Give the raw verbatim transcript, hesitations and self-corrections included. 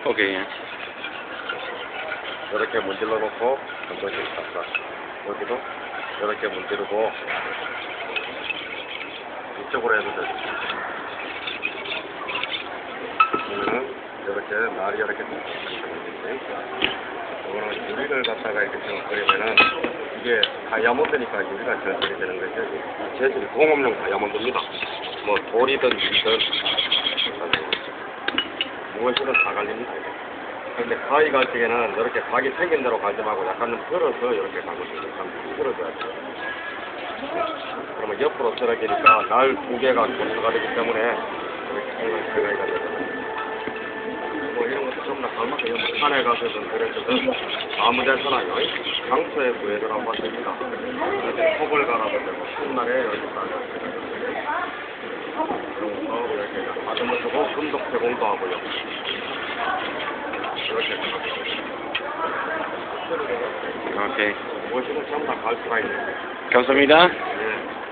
오케이. 이렇게 문질러 놓고 한 번씩 닦아. 여기도 이렇게 문지르고 이쪽으로 해도 돼. 그러면은 이렇게 날이 이렇게 이거는 유리를 갖다가 이렇게 끄리면은 이게 다이아몬드니까 유리가 절절이 되는 거죠. 재질이 공업용 다이아몬드입니다. 뭐 돌이든 유리든 무엇이든 다 갈립니다. 근데 가위 갈 적에는 이렇게 각이 생긴 대로 갈지 말고 약간은 들어서 이렇게 가고 있어요. 들어줘야 돼요. 그러면 옆으로 떨어지니까 날 두 개가 고스가 되기 때문에 이렇게 항상 가위가 되거든요. 뭐 이런 것도 전부 다 갈맞게 뭐 산에 가서든 그래서든 아무 데서나요. 강서에 구해들하고 왔습니다. 컵을 갈아도 되고 첫날에 이렇게 갈아도 되고 그리고 또 이렇게 다듬어 주고 금속 제공도 하고요. 이렇게 오케이. 무엇이든 전부 다 갈 수가 있는 감사합니다. 예.